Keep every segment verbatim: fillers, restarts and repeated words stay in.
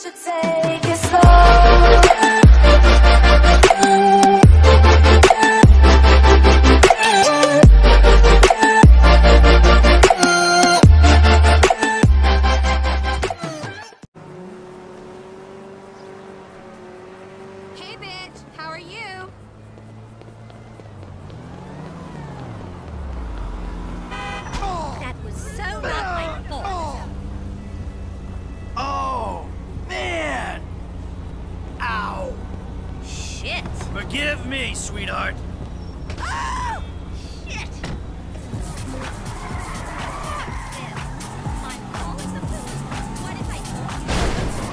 should take it slow. Hey bitch, how are you? That was so not my fault. Oh, man! Ow! Shit. Forgive me, sweetheart. Oh! Shit! My fault, I suppose. What if I told you?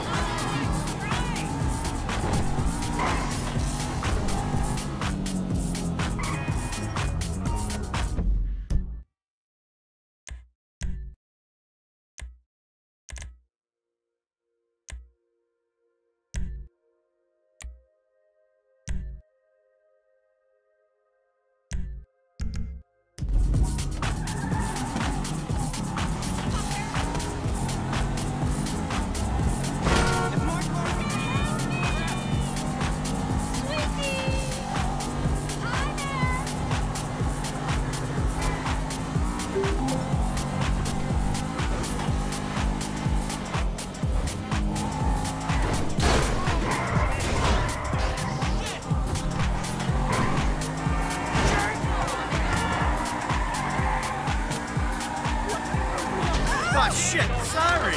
Oh, shit, sorry.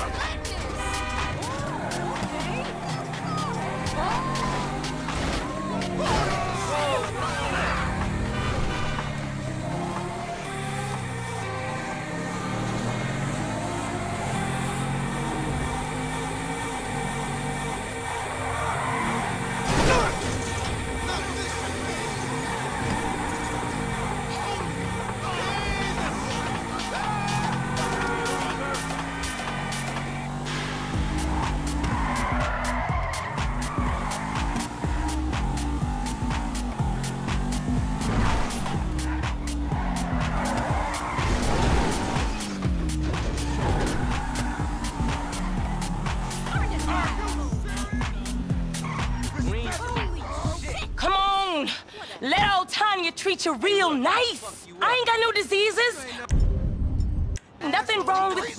Come on! Let old Tanya treat you real nice! I ain't got no diseases! Nothing wrong with...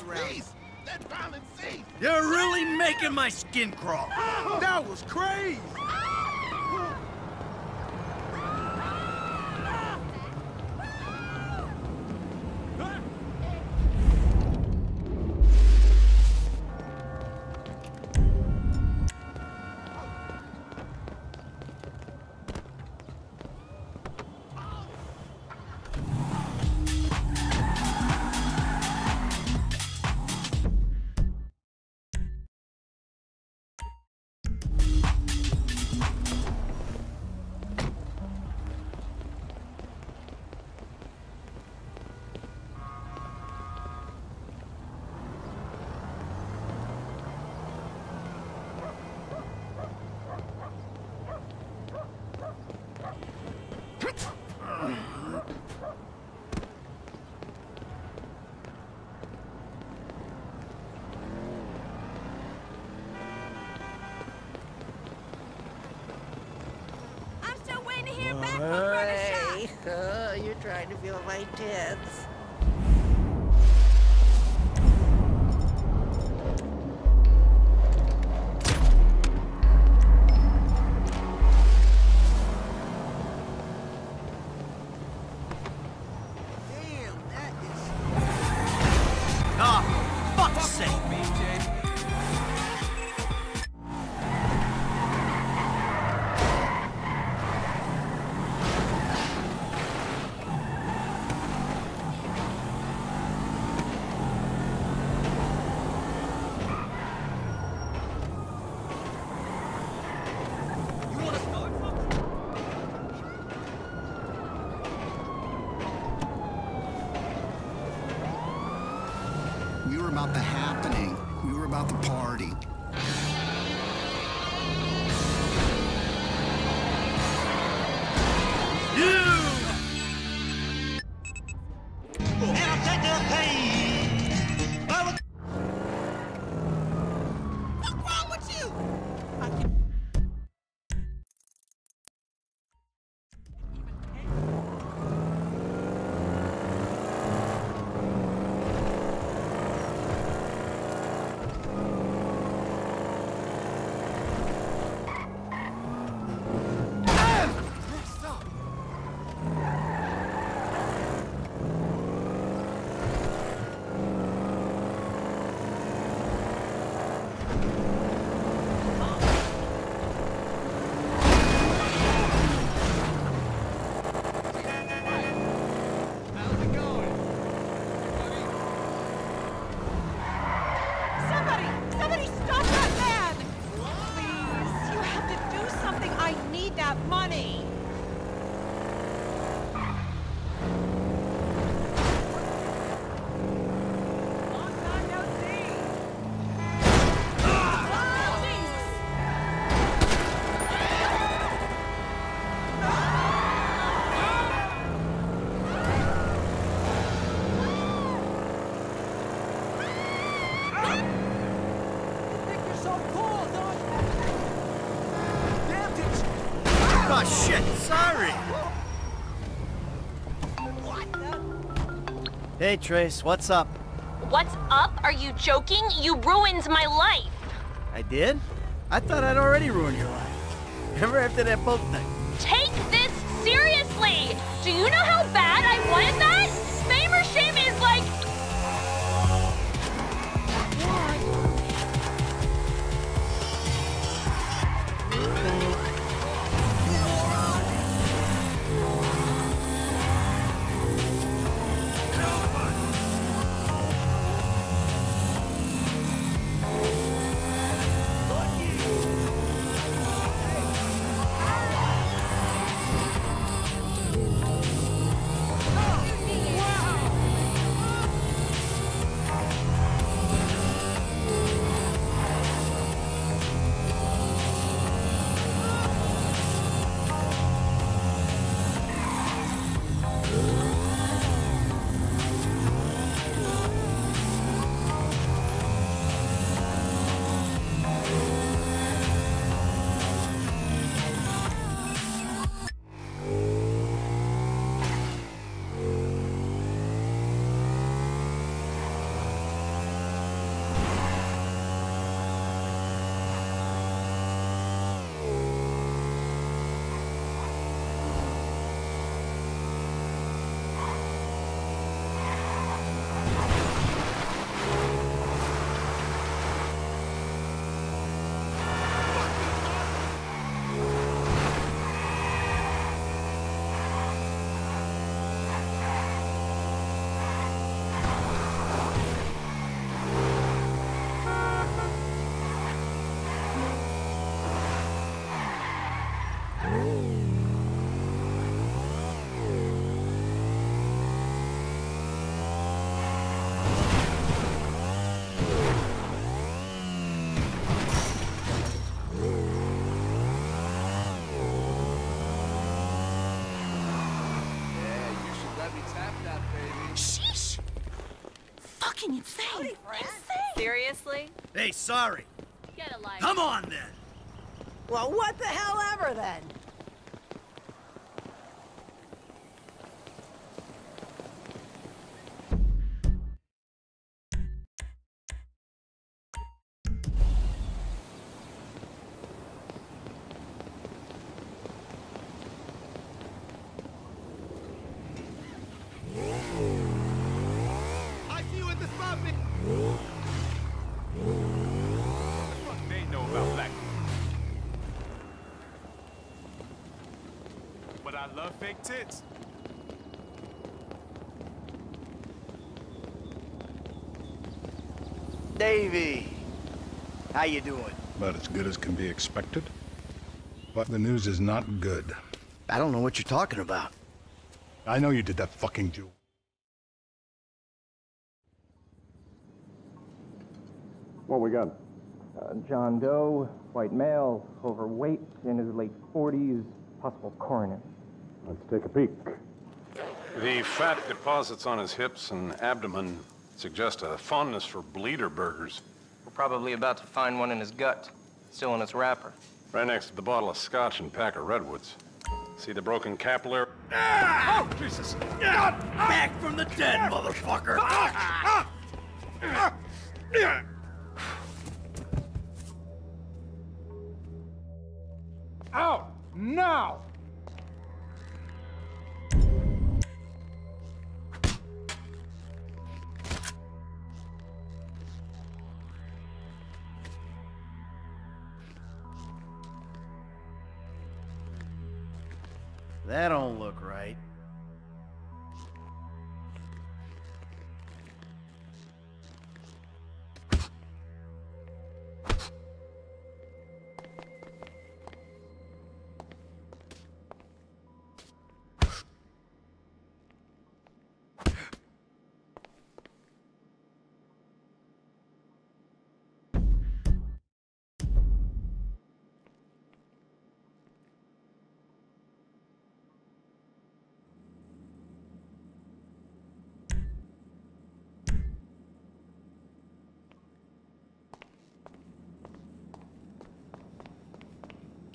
You're really making my skin crawl. That was crazy. I'm still waiting to hear back from Brother Shot. Hey, oh, you're trying to feel my tits. Ah, for fuck's sake. We were about the happening. We were about the party. You! What's wrong with you? Shit, sorry. Hey, Trace, what's up? What's up? Are you joking? You ruined my life. I did? I thought I'd already ruined your life. Remember after that boat thing? Take this seriously. Do you know how bad I wanted that? Fame or shame is like... Sheesh! Fucking insane. Insane. Seriously? Hey, sorry. Get a life. Come on, then. Well, what the hell ever then? I see you at the spot, man. What they know about black people? But I love fake tits. Davey! How you doing? About as good as can be expected. But the news is not good. I don't know what you're talking about. I know you did that fucking Jew. What we got? Uh, John Doe, white male, overweight, in his late forties, possible coronary. Let's take a peek. The fat deposits on his hips and abdomen suggest a fondness for bleeder burgers. We're probably about to find one in his gut, still in its wrapper. Right next to the bottle of scotch and pack of redwoods. See the broken capillary? Ah! Oh, Jesus! Ah! Back from the dead, motherfucker! Ah! Ah! Ah! Out! Now! That don't look right.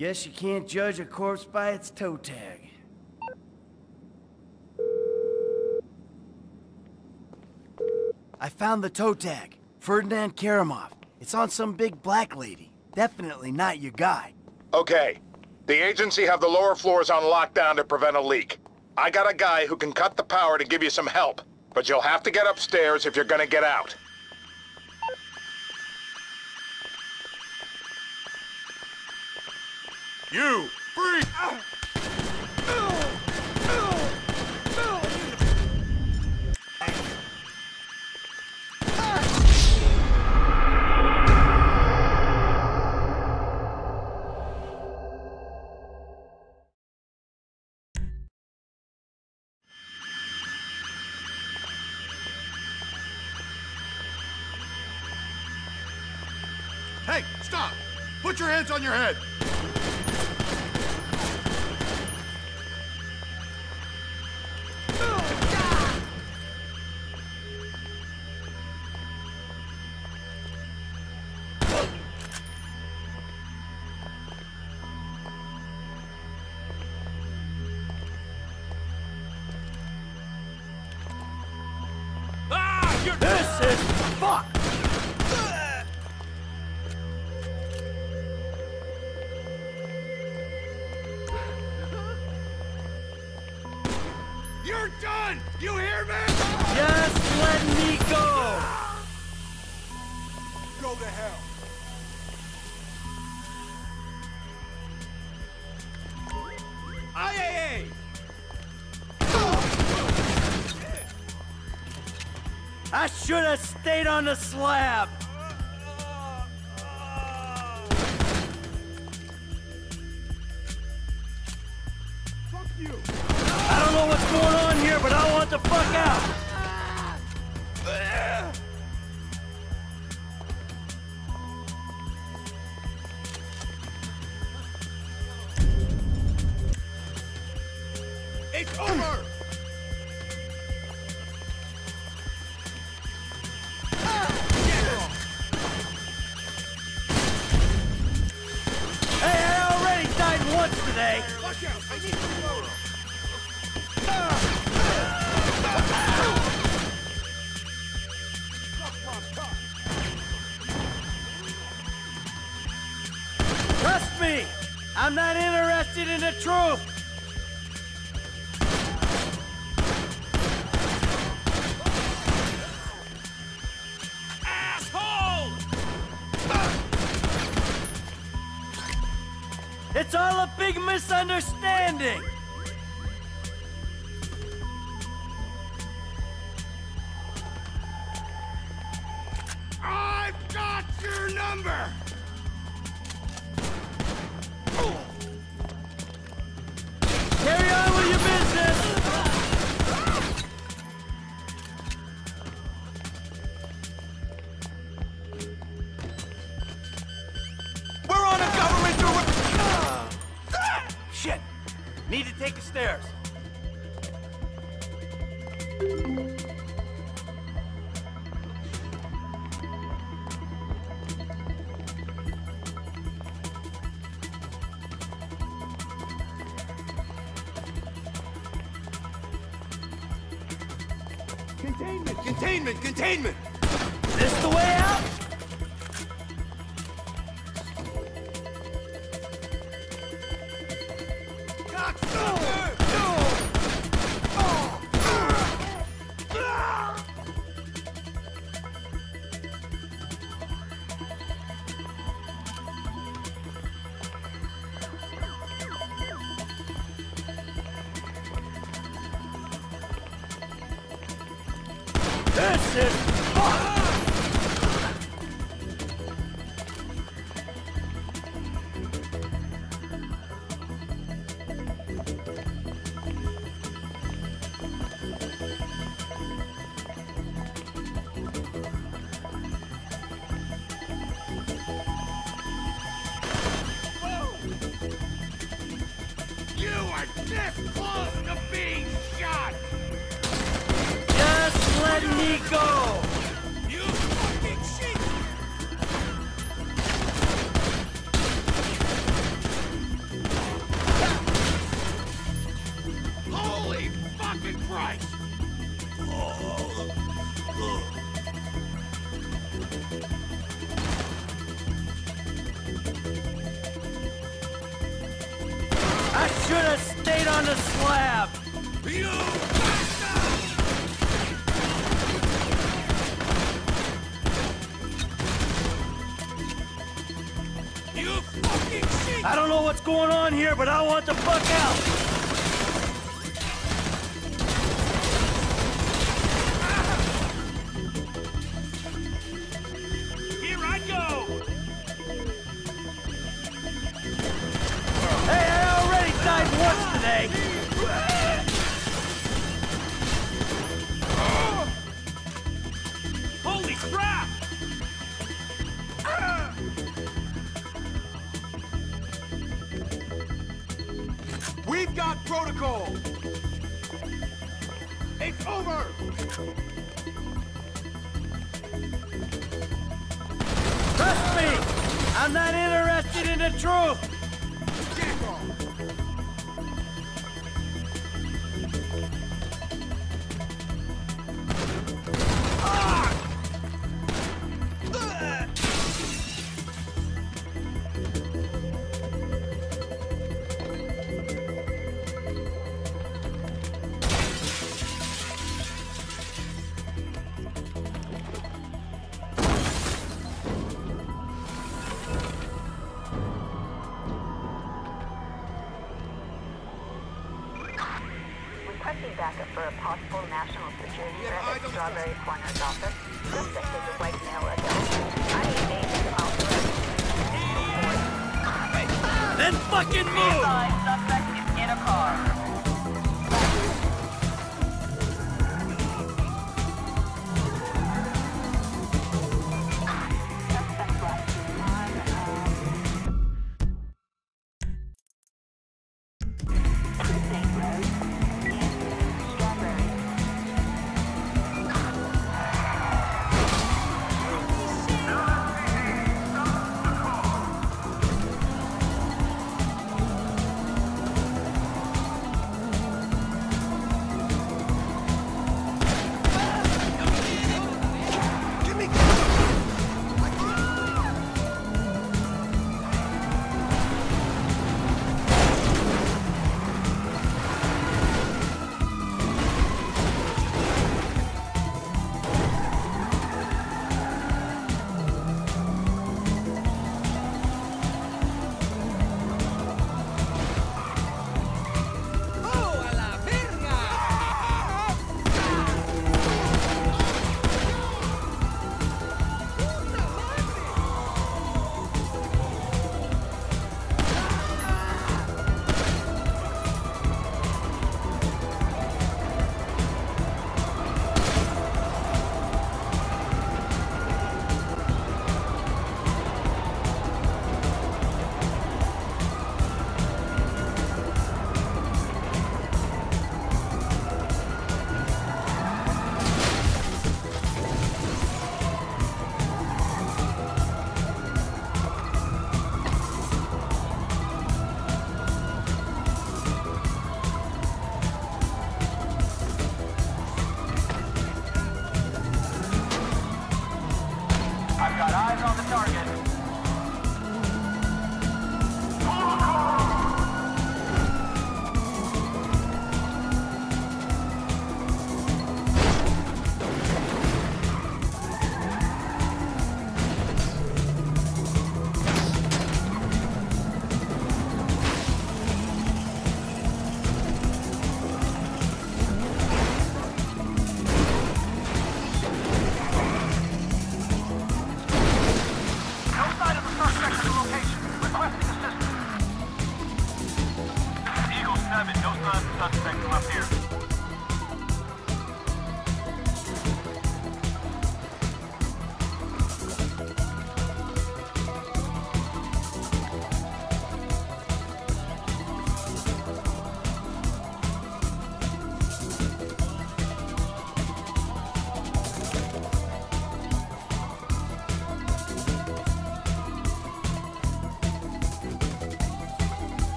Guess you can't judge a corpse by its toe tag. I found the toe tag. Ferdinand Karamov. It's on some big black lady. Definitely not your guy. Okay. The agency have the lower floors on lockdown to prevent a leak. I got a guy who can cut the power to give you some help, but you'll have to get upstairs if you're gonna get out. You! Freak! Hey, stop! Put your hands on your head! This is fuck! You're done! You hear me? Just let me go! Go to hell. Aye, I should have stayed on the slab! Fuck you! I don't know what's going on here, but I want the fuck out! It's over! Hey, I already died once today! Watch out! I need to reload! Trust me! I'm not interested in the truth! Asshole! It's all a big misunderstanding! I've got your number! Carry on with your business! We're on a government direct- Shit! Need to take the stairs. Containment! Containment! Containment! This the way out? Cocksucker! This is fuck! You are this close to being shot! Just let me go! You fucking shit! should have stayed on the slab! You You fucking shit! I don't know what's going on here, but I want the fuck out! Here I go! Hey, I already died once today! Holy crap! We've got protocol! It's over! Trust me! I'm not interested in the truth! Jack off! Requesting backup for a possible national security threat at Strawberry Corner's office. Suspect is a white male adult. I need agents to authorize. Then fucking move! Suspect is in a car.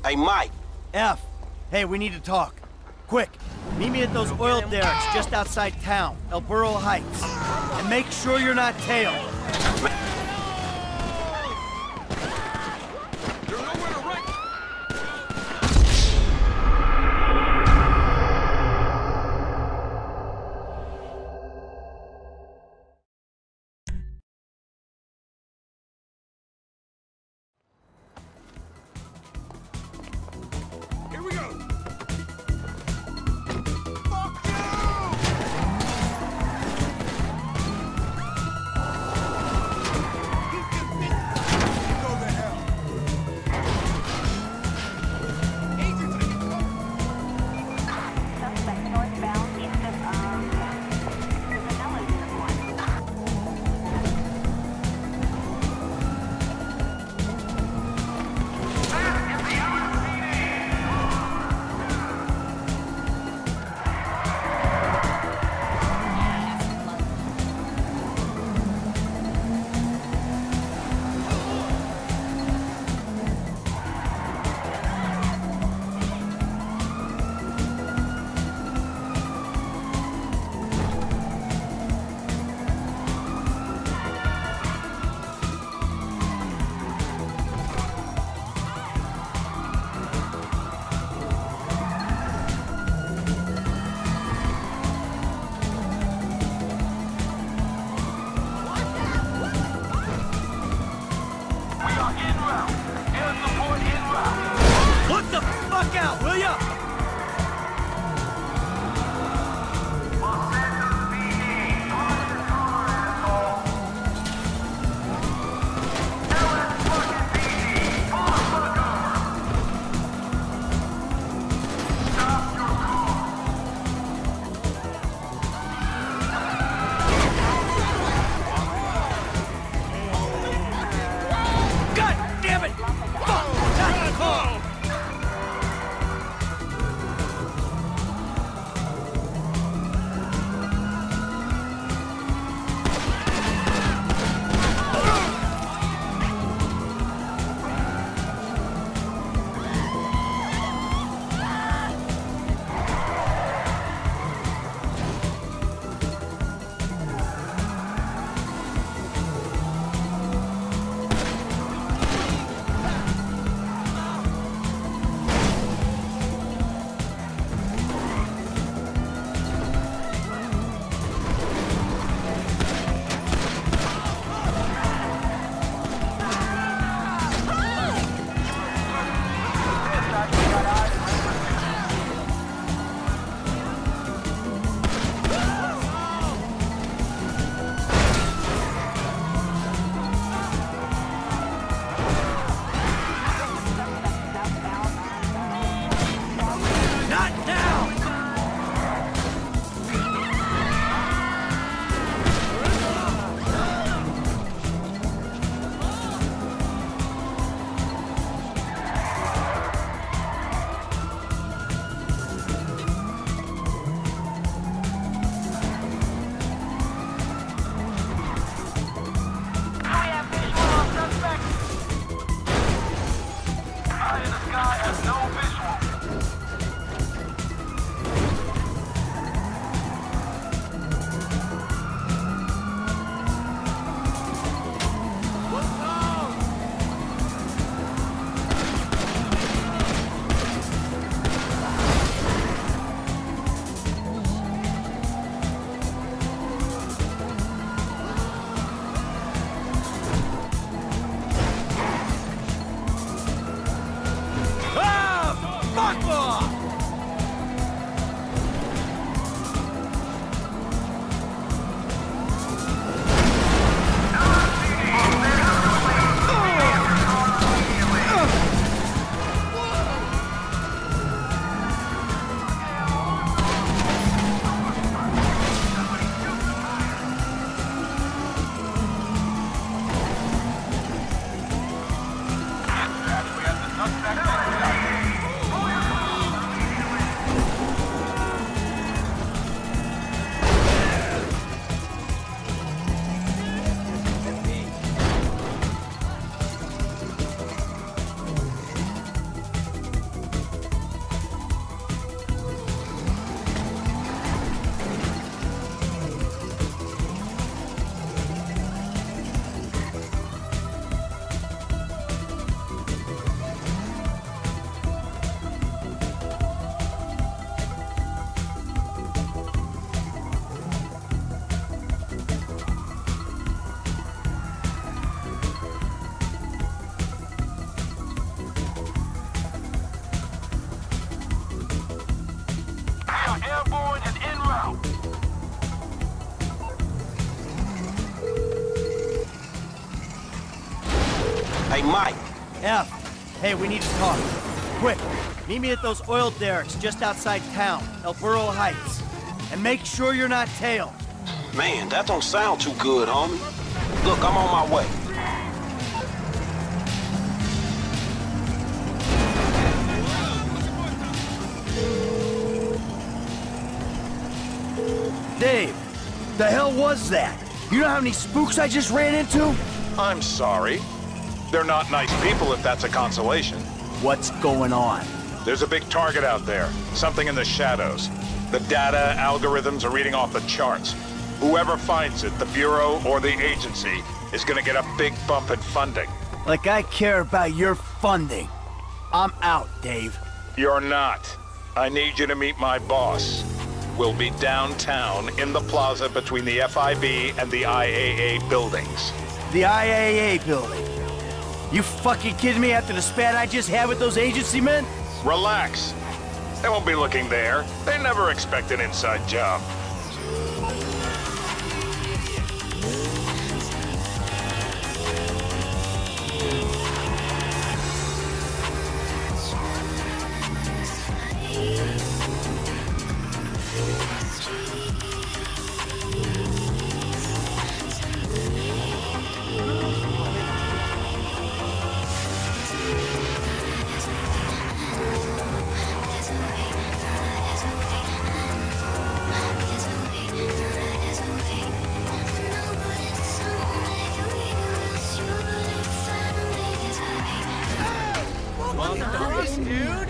Hey, Mike. F. Hey, we need to talk. Quick, meet me at those oil derricks just outside town, El Burro Heights. And make sure you're not tailed. Hey, Mike. F. Hey, we need to talk. Quick. Meet me at those oil derricks just outside town, El Burro Heights. And make sure you're not tailed. Man, that don't sound too good, homie. Look, I'm on my way. Dave, the hell was that? You know how many spooks I just ran into? I'm sorry. They're not nice people if that's a consolation. What's going on? There's a big target out there. Something in the shadows. The data algorithms are reading off the charts. Whoever finds it, the Bureau or the agency, is gonna get a big bump in funding. Like I care about your funding. I'm out, Dave. You're not. I need you to meet my boss. We'll be downtown in the plaza between the F I B and the I A A buildings. The I A A building? You fucking kidding me after the spat I just had with those agency men? Relax. They won't be looking there. They never expect an inside job. Dude!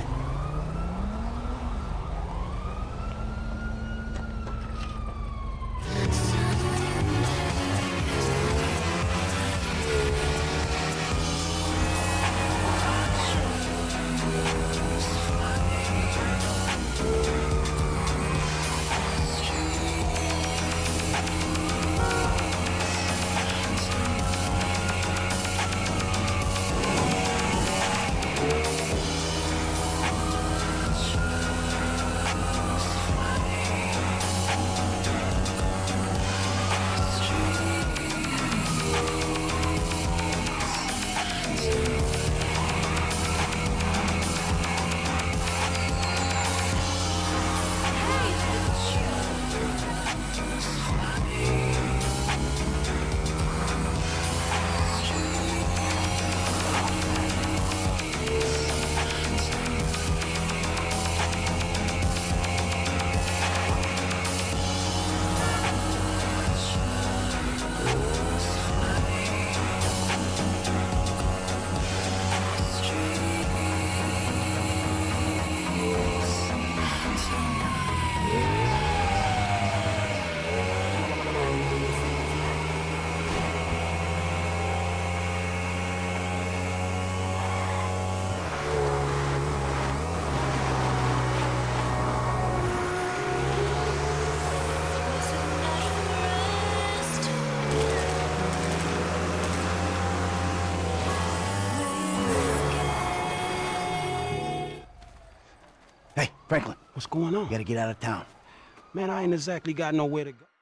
Hey, Franklin. What's going on? You gotta get out of town. Man, I ain't exactly got nowhere to go.